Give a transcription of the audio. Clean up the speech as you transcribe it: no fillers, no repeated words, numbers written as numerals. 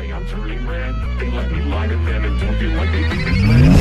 say I'm turning red. They let me lie to them and don't feel like they think it's bad.